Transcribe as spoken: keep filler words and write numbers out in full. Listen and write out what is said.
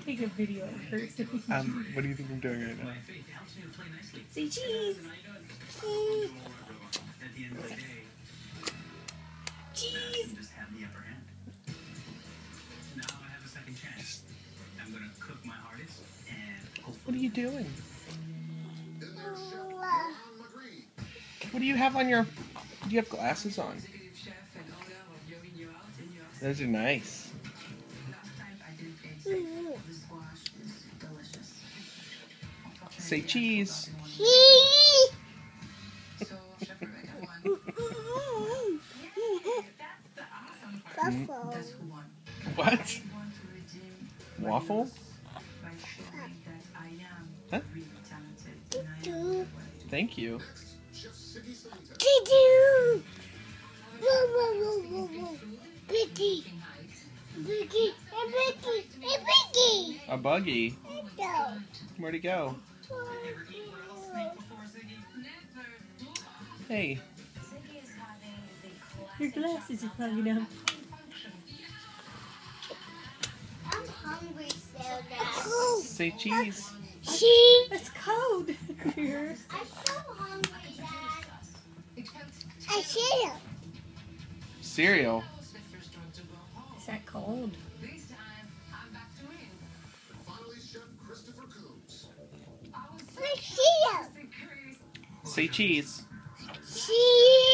take a video of her. Um, what do you think I'm doing right now? Say cheese. Cheese. Okay. Cheese. What are you doing? What do you have on your... Do you have glasses on? Those are nice. Say cheese. Cheese. Waffle. What? Waffle? Huh? Thank you. Choo-choo. Whoa, whoa, whoa, whoa, whoa. Buggy. Buggy. A buggy. A buggy. A buggy? Go. Where'd it go? Hey. Your glasses are fogging up. I'm hungry so now. Say cheese. Cheese. It's cold here. I'm so hungry, Dad. I see it. Cereal. Is that cold? I see it. Say cheese. Cheese.